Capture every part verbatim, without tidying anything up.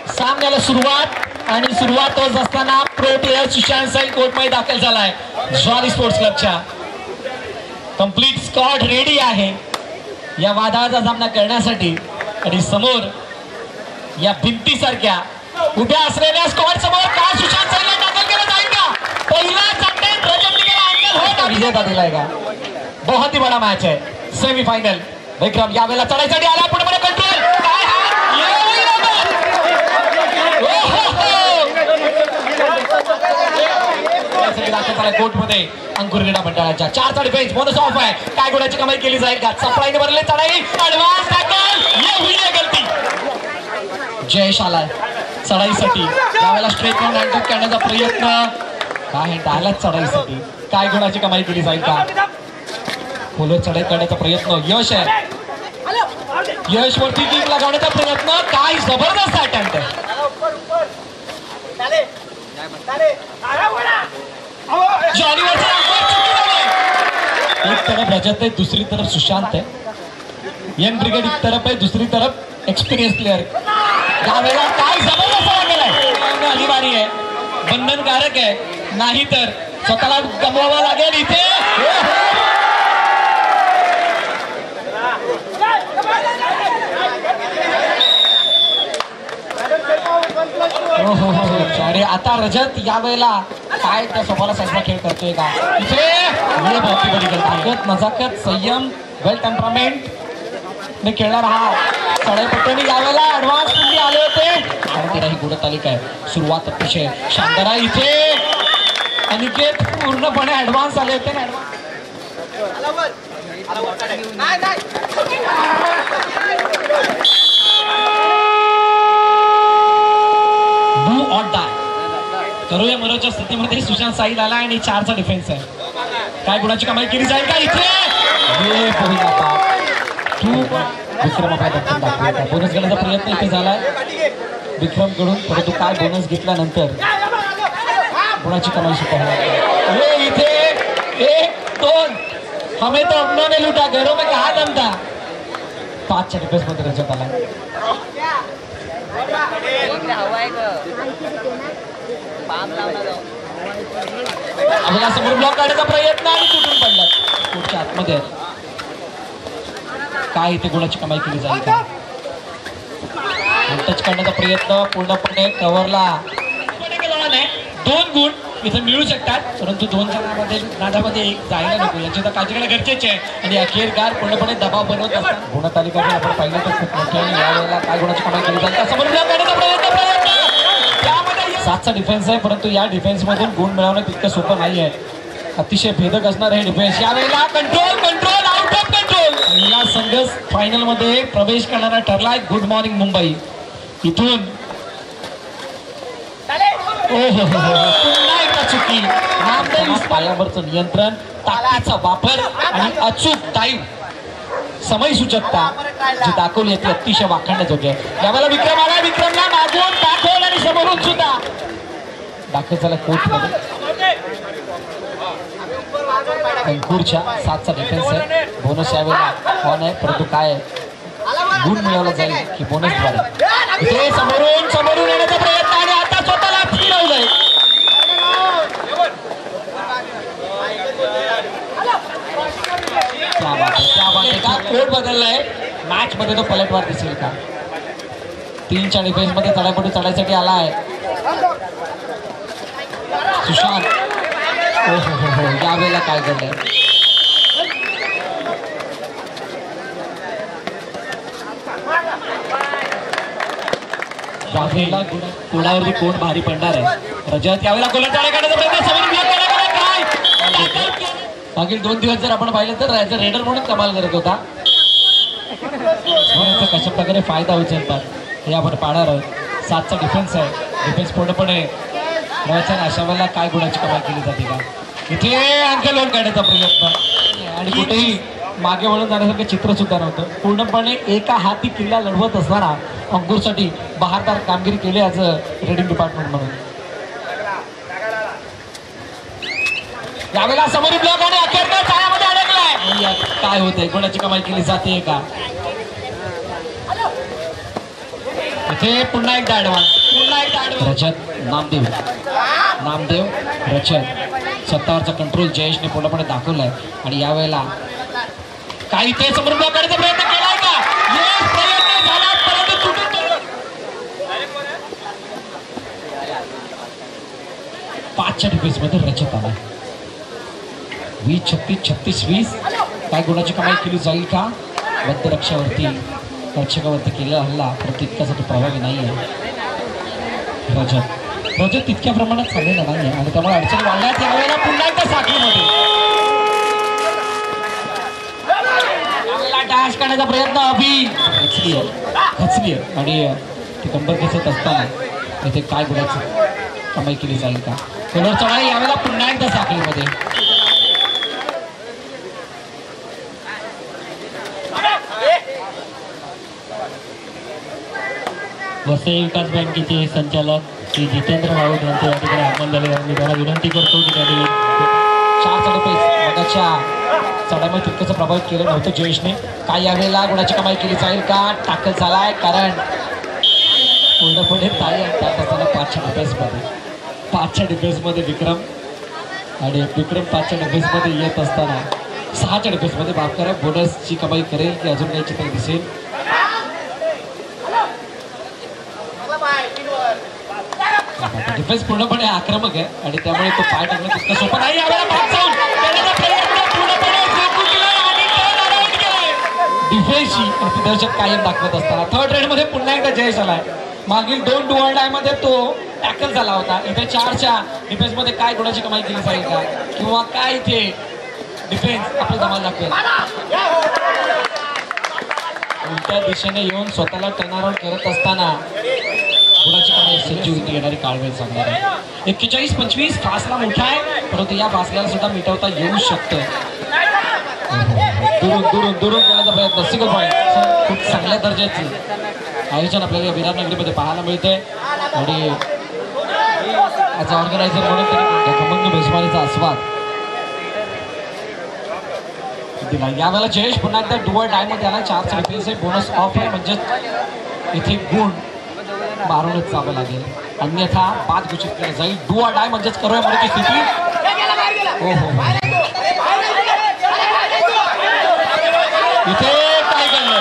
सामन्याला सुरुवात आणि सुरुवात होत असताना प्रो प्लेयर सुशांत साई कोर्टमध्ये दाखल झालाय ज्वारी स्पोर्ट्स क्लबच्या. कंप्लीट स्क्वॉड रेडी आहे या वादळाचा सामना करण्यासाठी आणि समोर या भिंतीसारख्या उभ्या असलेल्या स्क्वॉड समोर का सुशांत साईला दाखल केलं जाईल का? पहिलाच अटेम्प्ट रजत निकम हो विजेता दिलाय का? बहुत ही बड़ा मैच है. सेमीफाइनल विक्रम यावेळेला चढाईसाठी आला पुढे पुढे कंट्रोल काय हा कोर्ट मध्ये अंकुर क्रीडा मंडळाच्या चारचा डिफेन्स बोनस ऑफ आहे. काय गुणाची कमाई केली जाईल का? चपळाईने भरले चढाई ऍडव्हान्स टॅकल ये हुई है गलती. जयेश आलाय चढाईसाठी यावेळेला स्ट्रेट राउंड हँडल करण्याचा प्रयत्न काय हँड आलाच चढाईसाठी. काय गुणाची कमाई केली जाईल का? फुलं चढाई करण्याचा प्रयत्न यश आहे. यश वरती किक लगावण्याचा प्रयत्न काय जबरदस्त अटेम्प्ट आहे. एक तरफ रजत है दूसरी तरफ सुशांत है. यंग ब्रिगेड एक तरफ है दूसरी तरफ एक्सपीरियंस प्लेयर. यावेळेला काय जबरदस्त वाटलेलं आहे. अनिवार्य आहे बंधनकारक आहे नाही तर स्वतःला गमवावं लागेल इथे. हो हो हो अरे आता रजत यावेळेला काय त्या स्वभावाला साईडला खेळ करतोय का? इथे ये बहुत बड़ी ताकद नजाकत संयम वेल टेम्परामेंट ने खेळणारा हा चढाईपट्ट्याने यावेळेला ऍडव्हान्स पुढे आले होते आणि तिला ही गुणतालिका आहे. सुरुवात अतिशय शानदार आहे. इथे अनिकेत पूर्णपणे ऍडव्हान्स आले होते ना. करूया मरोच्या स्थितीमध्ये सुशांत साई आला आणि चारचा डिफेन्स आहे. काय गुणाची कमाई केली जाईल का? इथे विक्रम बोनस घेण्याचा प्रयत्न इथे झालाय विक्रम कडून परंतु काय बोनस घेतल्यानंतर गुणाची कमाई सुद्धा इथे एक दोन हमें तो अपनों ने लूटा घरों में कहा दम था. पाचच्या डिफेन्स मध्ये रजत आला. आपल्याला समोर ब्लॉक काढण्याचा प्रयत्न आणि तुटून पडला पुढच्या आतमध्ये. काय इथे गुणाची कमाई केली जाईल का? टच करण्याचा प्रयत्न पूर्णपणे कव्हरला दोन गुण इथे मिळू शकतात परंतु दोन जणांमध्ये नादामध्ये एक जायला नको याची तर काळजी घेणं गरजेचे आहे. आणि अखेरकार पूर्णपणे दबाव बनवत असतात. गुणतालिका आपण पाहिलं तर खूप मोठी आहे. यावेळेला काय गुणाची कमाई केली जाईल का? समोर ब्लॉक काढण्याचा प्रयत्न प्रयत्न सातचा डिफेन्स आहे परंतु या डिफेन्स मधून गुण मिळवणं तितकं सोपं नाही आहे. अतिशय भेदक असणार हे डिफेन्स. यावेळेला control control out of control. पहिला संघ फायनल मध्ये प्रवेश करणारा ठरलाय गुड मॉर्निंग मुंबई. इथून पुन्हा एकदा चुकी पायावरचं नियंत्रण ताकदीचा वापर आणि अचूक टाईम समय सूचकता जी दाखवली ती अतिशय वाखाणण्याजोगी आहे. यावेळेला विक्रम आला. विक्रमला मागून दाखवलं आणि समोरून सुद्धा दाखल झाला कोर्ट मध्ये. अंकुरच्या सातचा डिफेन्स आहे. बोनस यावेळेला ऑन आहे परंतु काय गुण मिळवला जाईल की बोनस द्वारे. इथे समोरून समोरून येण्याचा प्रयत्न आणि आता स्वतःला फिरवलंय. कोर्ट बदललाय. मॅच मध्ये तो पलटवार दिसेल का? तीनच्या डिफेन्स मध्ये चढापटी चढायसाठी आला आहे सुशांत. हो हो हो यावेळेला काय घडलंय? यावेळेला कोणावरती कोण भारी पडणार आहे? रजत यावेळेला गोलंदाजी करण्याचा प्रयत्न समोरून ब्लॉक केला. काय मागील दोन दिवस जर आपण पाहिलं तर याचा रेडर म्हणून कमाल करत होता. कशा प्रकारे फायदा उचलतात हे आपण पाहणार आहोत. सातचा डिफेन्स आहे. डिफेन्स पूर्णपणे अशा वेळेला काय गुणाची कमाई केली जाते का? इथे अंक लोन काढण्याचा प्रयत्न आणि कुठेही मागे वळून जाण्यासारखं चित्र सुद्धा नव्हतं. पूर्णपणे एका हाती किल्ला लढवत असणारा अंकुरसाठी बहारदार कामगिरी केली ॲज अ रेडिंग डिपार्टमेंट म्हणून. यावेळेला समोरील ब्लॉक आणि अखेरच्या छायामध्ये अडकलाय. काय होतंय? गुणाची कमाई केली जाते का? इथे पुन्हा एकदा ऍडव्हान्स पुन्हा एकदा ऍडव्हान्स रजत नामदेव नामदेव रजत स्वतःवरचा कंट्रोल जयेशने पूर्णपणे दाखवलाय आणि यावेळेला काही ते समोर ब्लॉक करण्याचा प्रयत्न केलाय का येस प्रयत्न झाला परंतु तुटून पाचच्या डिफेन्स मध्ये रजत आला वीस छत्तीस छत्तीस वीस काय गुणाची कमाई केली जाईल का मध्यरक्षावरती रक्षकावरती केलेला हल्ला परंतु तितकाच तो प्रभावी नाही आहे रजत रजत तितक्या प्रमाणात चाललेला नाही आणि त्यामुळे अडचणी वाढल्यात यावेळेला पुन्हा एकदा साखळीमध्ये डॅश करण्याचा प्रयत्न अभि खचली आहे खचली आहे आणि ती कंबर दिसत असताना इथे काय गुणाची कमाई केली जाईल का कलर चढाई यावेळेला पुन्हा एकदा साखळीमध्ये वसई विकास बँकेचे संचालक श्री जितेंद्र राऊत यांचे या ठिकाणी आगमन झाले मी त्याला विनंती करतो की त्यांनी चार चढपेच मगाच्या चढाईमध्ये तितकंच प्रभावित केलं नव्हतं जयेशने काय यावेळेला गुणाची कमाई केली जाईल का टाकल झालाय कारण पूर्णपणे ताई त्यात असताना पाचच्या डिफेन्समध्ये पाचच्या डिफेन्समध्ये विक्रम आणि विक्रम पाचच्या डिफेन्समध्ये येत असताना सहाच्या डिफेन्समध्ये माफ करा बोनसची कमाई करेल की अजून काही चित्र दिसेल डिफेन्स पूर्णपणे आक्रमक आहे आणि त्यामुळे तो पाय टाकणं तितकं सोपं नाही डिफेन्सची प्रतिदर्शक कायम दाखवत असताना थर्ड रेड मध्ये पुन्हा एकदा जयेश आलाय मागील दोन डुअल डाय मध्ये तो टॅकल झाला होता इथे चारच्या डिफेन्स मध्ये काय गुणाची कमाई केली जाईल का किंवा काय इथे डिफेन्स आपलं धमाल दाखवेल उलट्या दिशेने येऊन स्वतःला टर्न अराउंड करत असताना गुणाची कमाई सज्जीवती येणारी काळवेळ सांगणार आहे एक्केचाळीस पंचवीस फासला मोठा आहे परंतु या फासल्याला सुद्धा मिटवता येऊ शकतं दुरून दुरून दुरून करण्याचा प्रयत्न सिंगल पॉईंट खूप चांगल्या दर्जाची आयोजन आपल्याला विराटनगरीमध्ये पाहायला मिळतंय आणि ॲज ऑर्गनायझर म्हणून तरी खमंग बेसमारीचा आस्वाद दिला यावेळेला जयेश पुन्हा एकदा डुअल डायमध्ये आला चार सर्फेस बोनस ऑफ आहे म्हणजे इथे गुण मारूनच जावं लागेल अन्यथा बाद घोषित केला जाईल डुअल डाय म्हणजेच करूया म्हणून स्थिती हो हो इथे काय घडलं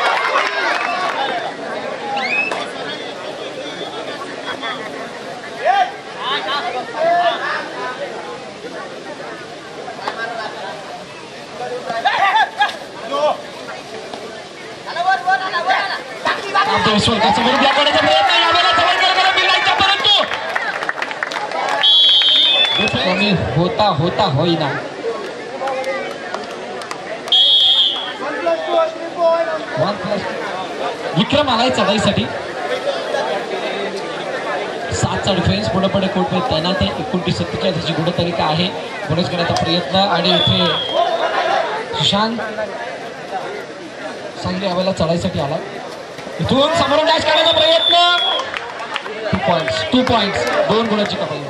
होता होता होईना विक्रम आलाय चढाईसाठी सातचा डिफेन्स पूर्णपणे कोर्टमध्ये तैनात आहे एकोणतीस सत्तेचाळीसची गुणतालिका आहे बोनस करण्याचा प्रयत्न आणि इथे सुशांत सांगली यावेळेला चढाईसाठी आला इथून समोरून डॅश करण्याचा प्रयत्न टू पॉइंट्स टू पॉइंट्स दोन गुणाची कमाई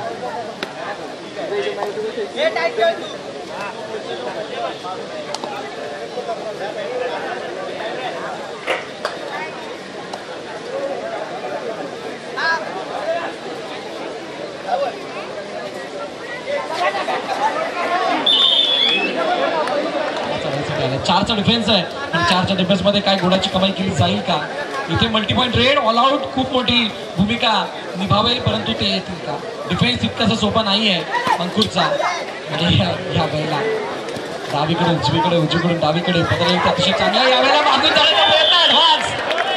चारचा डिफेन्स आहे आणि चारच्या डिफेन्स मध्ये काय गुणाची कमाई केली जाईल का इथे multi point raid all out खूप मोठी भूमिका निभावेल परंतु ते येतील का डिफेन्स इतकासा सोपा नाही आहे अंकुरचा आणि या वेळेला डावीकडे उजवीकडे उजवीकडून डावीकडे बदल अतिशय चांगला यावेळेला मागून जाण्याचा प्रयत्न ऍडव्हान्स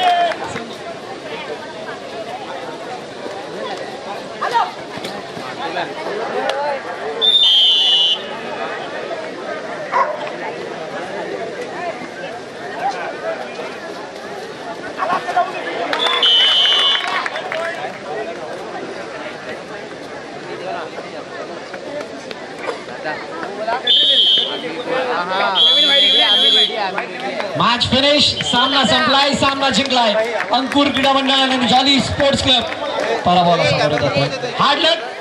मॅच फिनिश सामना संपलाय सामना जिंकलाय अंकुर क्रीडा मंडळ आणि जॉली स्पोर्ट्स क्लब पराभवाला सामोरे जातोय हार्ड लक